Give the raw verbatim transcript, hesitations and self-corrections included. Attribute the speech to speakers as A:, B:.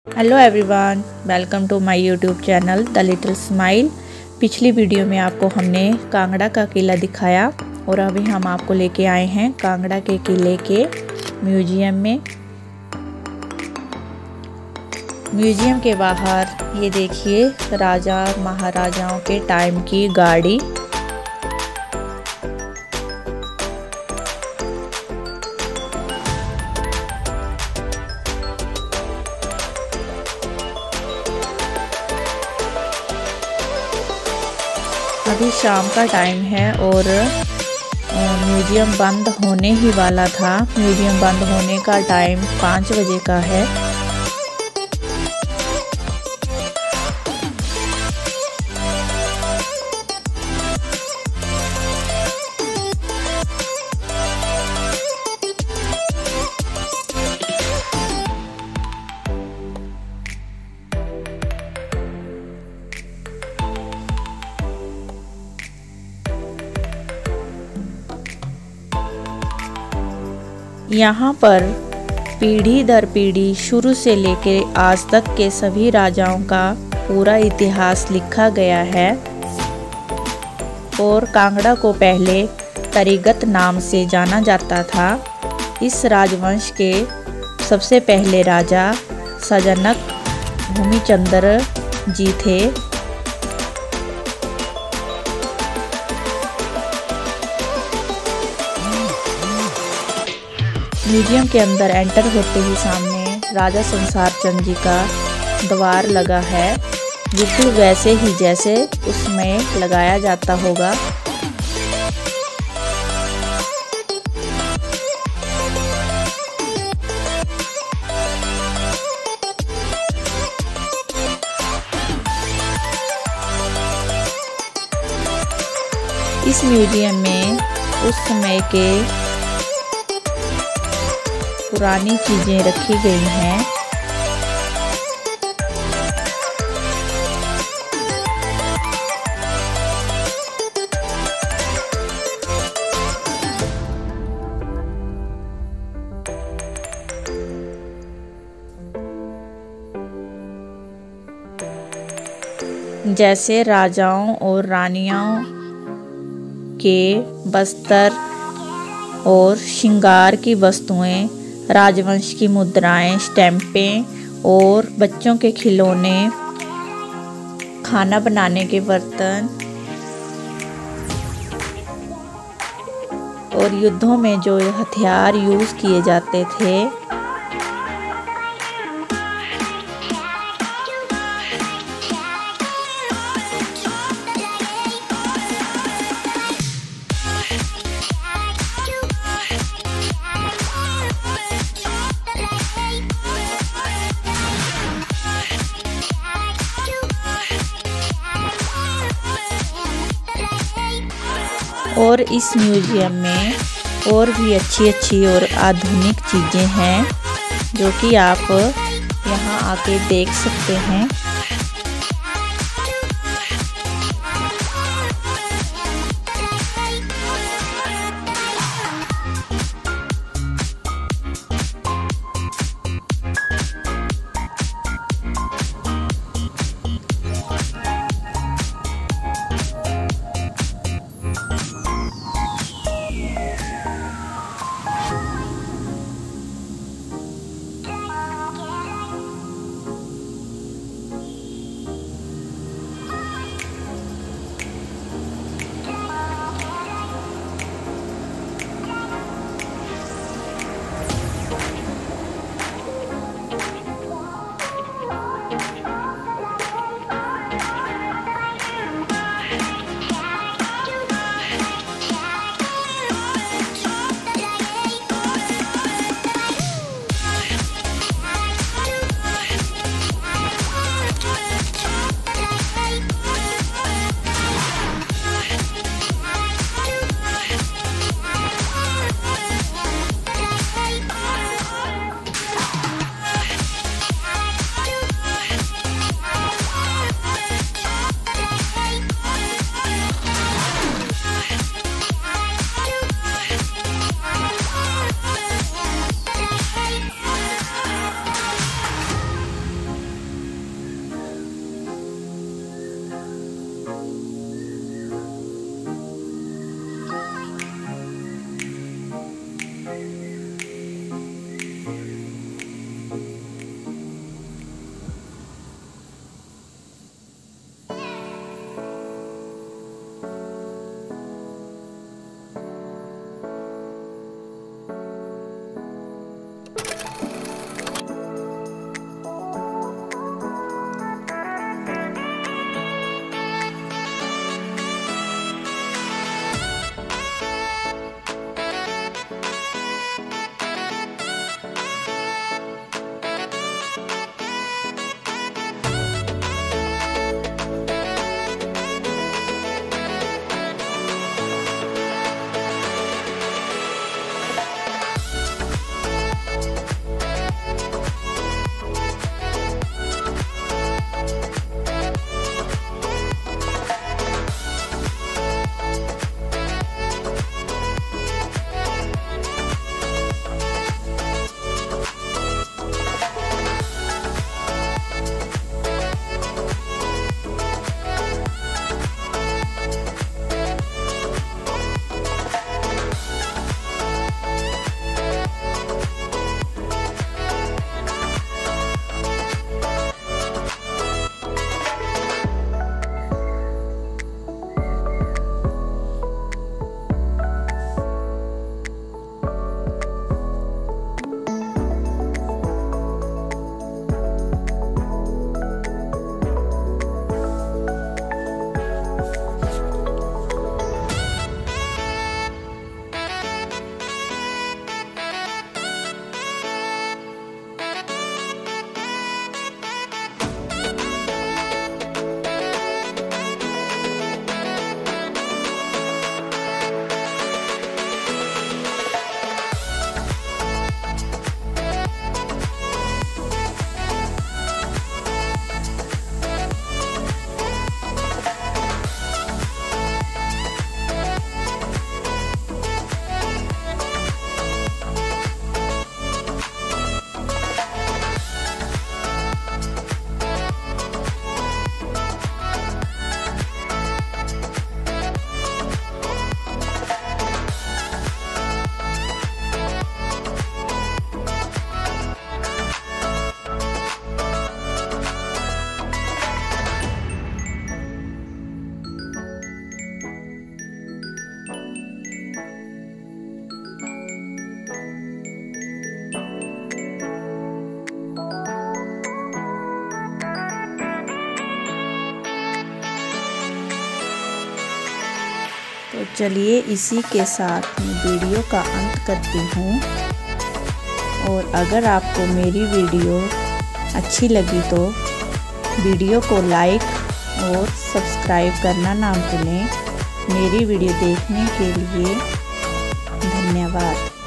A: Hello everyone, welcome to my YouTube channel the little smile. पिछली video में आपको हमने कांगड़ा का किला दिखाया और अभी हम आपको लेके आए हैं कांगड़ा के किले के म्यूजियम में। म्यूजियम के बाहर ये देखिए राजा महाराजाओं के टाइम की गाड़ी। अभी शाम का टाइम है और म्यूजियम बंद होने ही वाला था। म्यूजियम बंद होने का टाइम पाँच बजे का है। यहाँ पर पीढ़ी दर पीढ़ी शुरू से लेकर आज तक के सभी राजाओं का पूरा इतिहास लिखा गया है। और कांगड़ा को पहले तरीगत नाम से जाना जाता था। इस राजवंश के सबसे पहले राजा सजनक भूमिचंद्र जी थे। म्यूजियम के अंदर एंटर होते ही सामने राजा संसार चंद जी का द्वार लगा है, बिल्कुल वैसे ही जैसे उसमें लगाया जाता होगा। इस म्यूजियम में उस समय के पुरानी चीजें रखी गई हैं। जैसे राजाओं और रानियों के बस्तर और श्रृंगार की वस्तुएं, राजवंश की मुद्राएं, स्टैंपें और बच्चों के खिलौने, खाना बनाने के बर्तन और युद्धों में जो हथियार यूज किए जाते थे। और इस म्यूजियम में और भी अच्छी अच्छी और आधुनिक चीज़ें हैं जो कि आप यहाँ आके देख सकते हैं। चलिए इसी के साथ मैं वीडियो का अंत करती हूँ। और अगर आपको मेरी वीडियो अच्छी लगी तो वीडियो को लाइक और सब्सक्राइब करना ना भूलें। मेरी वीडियो देखने के लिए धन्यवाद।